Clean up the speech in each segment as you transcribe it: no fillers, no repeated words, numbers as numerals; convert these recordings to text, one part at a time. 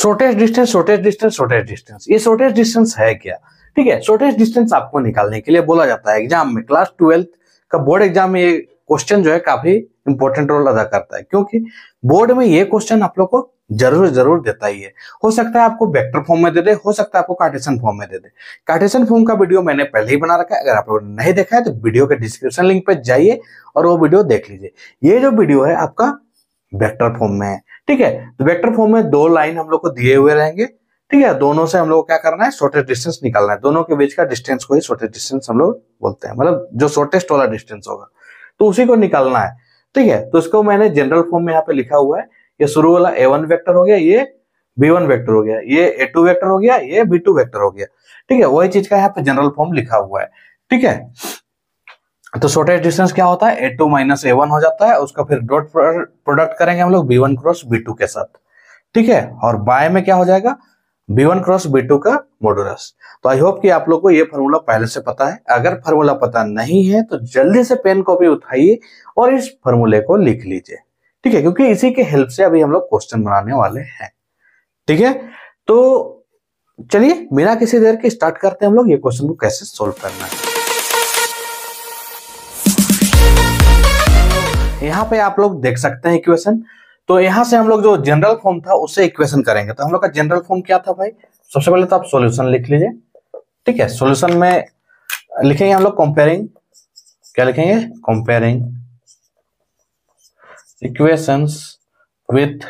Shortest distance, shortest distance, shortest distance, ये shortest distance है क्या? ठीक है, शॉर्टेस्ट डिस्टेंस आपको निकालने के लिए बोला जाता है एग्जाम में, क्लास 12 का बोर्ड एग्जाम में ये क्वेश्चन जो है काफी इंपॉर्टेंट रोल अदा करता है, क्योंकि बोर्ड में ये क्वेश्चन आप लोग को जरूर देता ही है। हो सकता है आपको वेक्टर फॉर्म में दे दे, हो सकता है आपको कार्टेशियन फॉर्म में दे दे। कार्टेशियन फॉर्म का वीडियो मैंने पहले ही बना रखा है, अगर आप लोगों ने नहीं देखा है तो वीडियो के डिस्क्रिप्शन लिंक पे जाइए और वो वीडियो देख लीजिए। ये जो वीडियो है आपका वेक्टर फॉर्म में है, ठीक है। तो वेक्टर फॉर्म में दो लाइन हम लोग को दिए हुए रहेंगे, ठीक है। दोनों से हम लोग को क्या करना है, शॉर्टेस्ट डिस्टेंस निकालना है। दोनों के बीच का डिस्टेंस को ही शॉर्टेस्ट डिस्टेंस हम लोग बोलते हैं, मतलब जो शॉर्टेस्ट वाला डिस्टेंस होगा तो उसी को निकालना है, ठीक है। तो इसको मैंने जनरल फॉर्म में यहाँ पे लिखा हुआ है। ये शुरू वाला A1 वेक्टर हो गया, ये B1 वेक्टर हो गया, ये A2 वेक्टर हो गया, ये B2 वेक्टर हो गया, ठीक है। वही चीज का यहाँ पे जनरल फॉर्म लिखा हुआ है, ठीक है। तो शॉर्टेस्ट डिस्टेंस क्या होता है, A2 माइनस A1 हो जाता है, उसका फिर डॉट प्रोडक्ट करेंगे हम लोग B1 क्रॉस B2 के साथ, ठीक है। और बाय में क्या हो जाएगा, B1 क्रॉस B2 का मॉडुलस। तो आई होप कि आप लोग को ये फॉर्मूला पहले से पता है। अगर फॉर्मूला पता नहीं है तो जल्दी से पेन कॉपी उठाइए और इस फॉर्मूले को लिख लीजिए, ठीक है, क्योंकि इसी के हेल्प से अभी हम लोग क्वेश्चन बनाने वाले हैं, ठीक है। तो चलिए बिना किसी देर के स्टार्ट करते हैं हम लोग ये क्वेश्चन को कैसे सोल्व करना है। यहाँ पे आप लोग देख सकते हैं इक्वेशन। तो यहां से हम लोग जो जनरल फॉर्म था उससे इक्वेशन करेंगे। तो हम लोग का जनरल फॉर्म क्या था भाई, सबसे पहले तो आप सॉल्यूशन लिख लीजिए, ठीक है। सॉल्यूशन में लिखेंगे हम लोग कंपेयरिंग, क्या लिखेंगे, कंपेयरिंग इक्वेशंस विथ,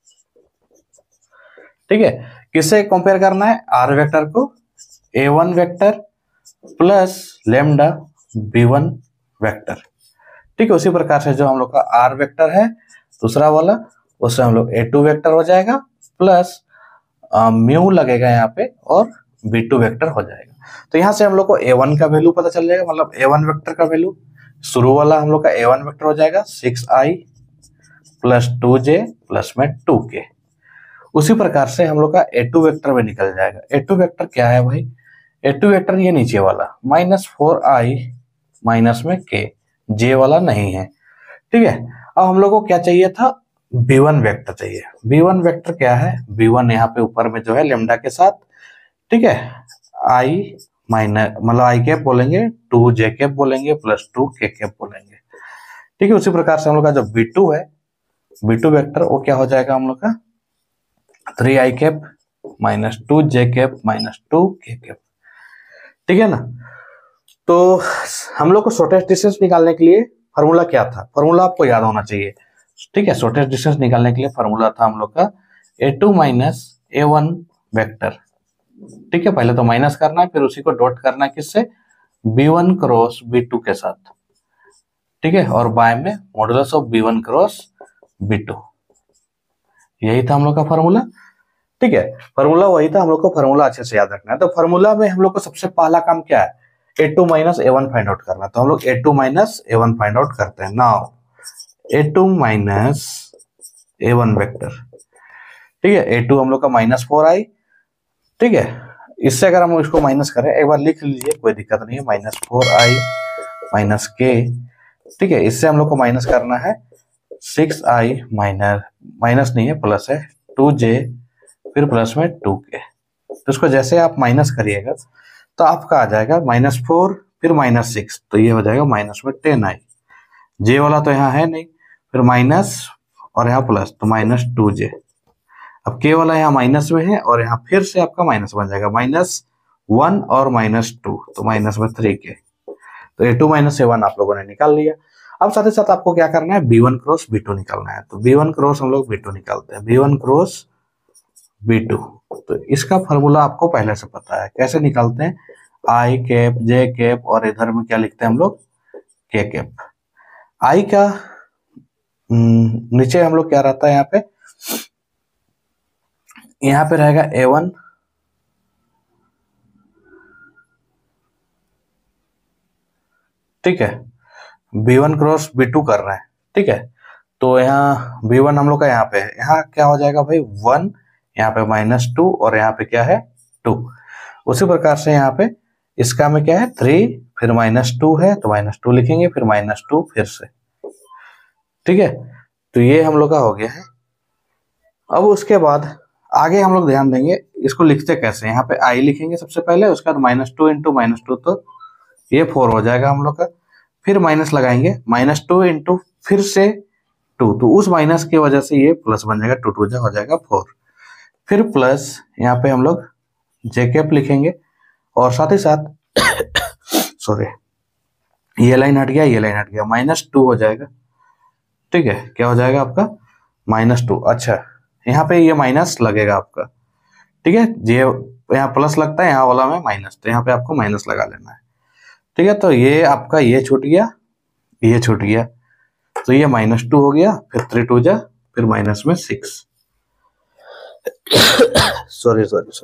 ठीक है। किससे कंपेयर करना है, आर वेक्टर को A1 vector plus lambda B1 vector, ठीक है। उसी प्रकार से जो हम लोग का आर वेक्टर है दूसरा वाला, उससे हम लोग A2 वेक्टर हो जाएगा प्लस म्यू लगेगा यहाँ पे और B2 वेक्टर हो जाएगा। तो यहाँ से हम लोग को A1 का वैल्यू पता चल जाएगा, मतलब A1 वेक्टर का वैल्यू शुरू वाला हम लोग का A1 वेक्टर हो जाएगा 6i प्लस 2j प्लस में 2k। उसी प्रकार से हम लोग का A2 वेक्टर में निकल जाएगा। A2 वेक्टर क्या है भाई, A2 वेक्टर ये नीचे वाला -4i माइनस में k, j वाला नहीं है, ठीक है। अब हम लोग को क्या चाहिए था, B1 वेक्टर चाहिए। B1 वेक्टर क्या है, B1 यहाँ पे ऊपर में जो है लेमडा के साथ, ठीक है, i माइनस मतलब i कैप बोलेंगे, 2j कैप बोलेंगे प्लस 2k कैप बोलेंगे, ठीक है। उसी प्रकार से हम लोग का जो B2 है, B2 वेक्टर वो क्या हो जाएगा हम लोग का 3i cap minus 2j cap minus 2k cap, ठीक है ना। तो हम लोग को शॉर्टेस्ट डिस्टेंस निकालने के लिए फॉर्मूला क्या था, फॉर्मूला आपको याद होना चाहिए, ठीक है। शॉर्टेस्ट डिस्टेंस निकालने के लिए फॉर्मूला था हम लोग का A2 माइनस A1 वेक्टर, ठीक है। पहले तो माइनस करना है, फिर उसी को डॉट करना है किससे, B1 क्रॉस B2 के साथ, ठीक है। और बाय में modulus of B1 cross B2, यही था हम लोग का फॉर्मूला, ठीक है। फॉर्मूला वही था, हम लोग को फॉर्मूला अच्छे से याद रखना है। तो फॉर्मूला में हम लोग को सबसे पहला काम क्या है, A2 minus A1 find out करना। तो हम लोग A2 minus A1 find out करते हैं। Now A2 minus A1 vector, ठीक है। A2 हम लोग का -4i, ठीक है। इससे अगर हम इसको माइनस करें, एक बार लिख लीजिए कोई दिक्कत नहीं है, -4i माइनस k, ठीक है। इससे हम लोग को माइनस करना है 6i माइनस नहीं है प्लस है 2j फिर प्लस में 2k। तो इसको जैसे आप माइनस करिएगा तो आपका आ जाएगा -4 फिर -6, तो ये हो जाएगा माइनस में 10i, j वाला तो यहाँ है नहीं, फिर माइनस और यहाँ प्लस तो -2j। अब k वाला यहाँ माइनस में है और यहाँ फिर से आपका माइनस बन जाएगा -1 और -2 तो माइनस में 3k। तो A2 माइनस A1 आप लोगों ने निकाल लिया। अब साथ ही साथ आपको क्या करना है, B1 क्रॉस B2 निकालना है। तो B1 क्रॉस हम लोग B2 निकालते हैं, B1 क्रॉस B2। तो इसका फॉर्मूला आपको पहले से पता है, कैसे निकालते हैं, I कैप J कैप और इधर में क्या लिखते हैं हम लोग, K कैप। I का नीचे हम लोग क्या रहता है, यहाँ पे रहेगा A1, ठीक है। B1 क्रॉस B2 कर रहे हैं, ठीक है। तो यहाँ B1 हम लोग का यहाँ पे है, यहाँ क्या हो जाएगा भाई 1, यहाँ पे -2 और यहाँ पे क्या है 2। उसी प्रकार से यहाँ पे इसका में क्या है 3 फिर -2 है तो -2 लिखेंगे, फिर -2 फिर से, ठीक है। तो ये हम लोग का हो गया है। अब उसके बाद आगे हम लोग ध्यान देंगे इसको लिखते कैसे, यहाँ पे आई लिखेंगे सबसे पहले, उसके बाद -2 इंटू -2 तो ये 4 हो जाएगा हम लोग का, फिर माइनस लगाएंगे, -2 इंटू फिर से 2, तो उस माइनस की वजह से ये प्लस बन जाएगा, 2 2 हो जाएगा 4, फिर प्लस यहाँ पे हम लोग जे कैप लिखेंगे और साथ ही साथ सॉरी ये लाइन हट गया, ये लाइन हट गया, -2 हो जाएगा। ठीक है, क्या हो जाएगा आपका -2। अच्छा, यहाँ पे ये माइनस लगेगा आपका, ठीक है, ये यहाँ प्लस लगता है, यहाँ वाला में माइनस, तो यहाँ पे आपको माइनस लगा लेना है। ठीक है, तो ये आपका ये छूट गया, ये छूट गया, तो ये -2 हो गया, फिर 3 2 जा, फिर माइनस में 6 सॉरी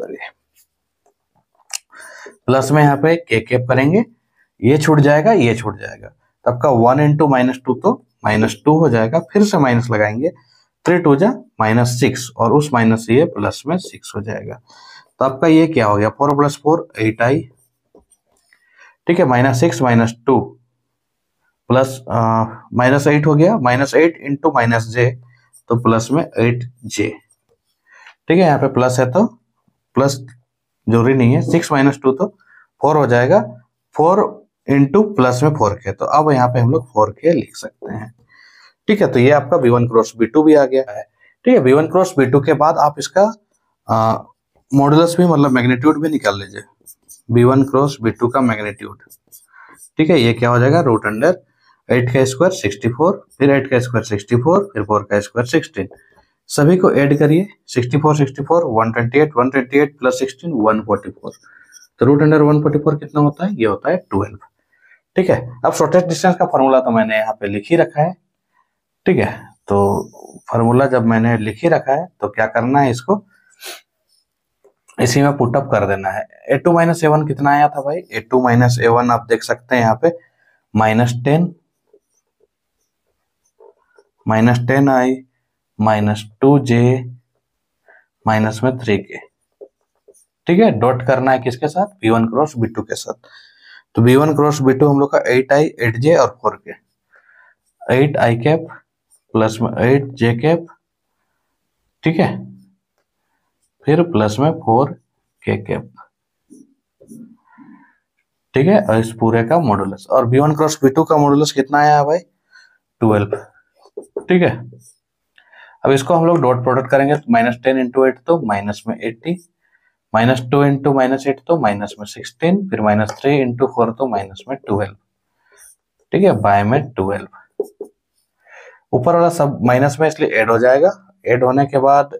प्लस में यहाँ पे के कैप करेंगे, ये छूट जाएगा, ये छूट जाएगा, तो आपका 1 इंटू -2 तो -2 हो जाएगा, फिर से माइनस लगाएंगे, 3 2 जा -6 और उस माइनस से ये प्लस में 6 हो जाएगा, तो आपका ये क्या हो गया 4 + 4 8i। ठीक है, -6 -2 प्लस -8 हो गया, -8 इंटू -j तो प्लस में 8j। ठीक है, यहाँ पे प्लस है तो प्लस जरूरी नहीं है, 6 -2 तो 4 हो जाएगा, 4 इंटू प्लस में 4k, तो अब यहाँ पे हम लोग 4k लिख सकते हैं। ठीक है, तो ये आपका b1 क्रॉस b2 भी आ गया है। ठीक है, b1 क्रॉस b2 के बाद आप इसका मॉडुलस भी मतलब मैग्नीट्यूड भी निकाल लीजिए, b1 क्रॉस b2 का मैग्नीट्यूड। ठीक है, ये क्या हो जाएगा √8 का स्क्वायर 64, फिर 8 का स्क्वायर 64, फिर 4 का स्क्वायर 16, सभी को ऐड करिए, 64 64 128 128 प्लस 16 144, तो √144 कितना होता है, ये होता है 12। ठीक है, अब शॉर्टेस्ट डिस्टेंस का फॉर्मूला तो मैंने यहाँ पे लिख ही रखा है। ठीक है, तो फॉर्मूला जब मैंने लिख ही रखा है तो क्या करना है, इसको इसी में पुटअप कर देना है। a2 - a1 कितना आया था भाई, a2 - a1 आप देख सकते हैं यहाँ पे -10 -10i -2j माइनस में 3k। ठीक है, डॉट करना है किसके साथ, b1 क्रॉस b2 के साथ, तो b1 क्रॉस b2 हम लोग का 8i 8j और 4k, 8i कैप प्लस में 8j कैप, ठीक है, फिर प्लस में 4k कैप। ठीक है, और इस पूरे का मॉडुलस, और b1 क्रॉस b2 का मॉडुलस कितना आया है भाई 12। ठीक है, अब इसको हम लोग डॉट प्रोडक्ट करेंगे, तो -10 इंटू 8 तो माइनस में 80, -2 इंटू -8 तो माइनस में 16, फिर -3 इंटू 4 तो माइनस में 12। ठीक है, बाय में 12, ऊपर वाला सब माइनस में इसलिए ऐड हो जाएगा, ऐड होने के बाद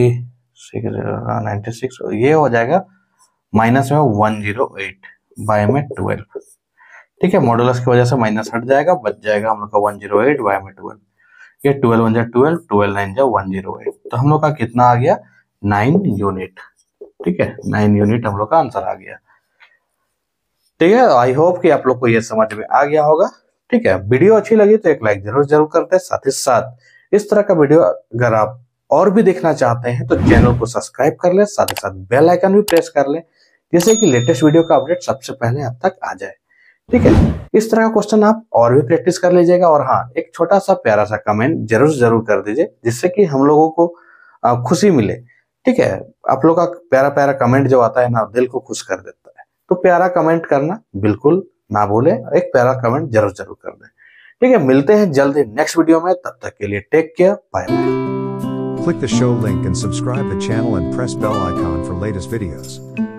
96 ये हो जाएगा माइनस में 108 बाय में 12। ठीक है, मॉडुलस की वजह से माइनस हट जाएगा, बच जाएगा हम लोग का 108 बाय में 12, ये 12 1 जा 12, 12 9 जा 108, तो हम लोग का कितना आ गया 9 यूनिट। ठीक है, 9 यूनिट हम लोग का आंसर आ गया। ठीक है, आई होप कि आप लोग को ये समझ में आ गया होगा। ठीक है, वीडियो अच्छी लगी तो एक लाइक जरूर करते हैं, साथ ही साथ इस तरह का वीडियो अगर आप और भी देखना चाहते हैं तो चैनल को सब्सक्राइब कर ले, साथ ही साथ बेल आइकन भी प्रेस कर ले, जिससे कि लेटेस्ट वीडियो का अपडेट सबसे पहले आप तक आ जाए। ठीक है, इस तरह का क्वेश्चन आप और भी प्रैक्टिस कर लीजिएगा, और हाँ, एक छोटा सा प्यारा सा कमेंट जरूर कर दीजिए, जिससे कि हम लोगों को खुशी मिले। ठीक है, आप लोग का प्यारा प्यारा कमेंट जो आता है ना, दिल को खुश कर देता है, तो प्यारा कमेंट करना बिल्कुल ना भूले, एक प्यारा कमेंट जरूर कर दें। ठीक है, मिलते हैं जल्द ही नेक्स्ट वीडियो में, तब तक के लिए take care, bye bye. Click the show link and subscribe the channel and press bell icon for latest videos.